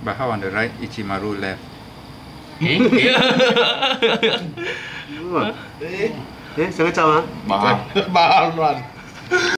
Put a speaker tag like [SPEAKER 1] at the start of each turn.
[SPEAKER 1] Bahau on the right, Ichimaru left.
[SPEAKER 2] Sengaja ah?
[SPEAKER 3] Mahal. Mahal, man.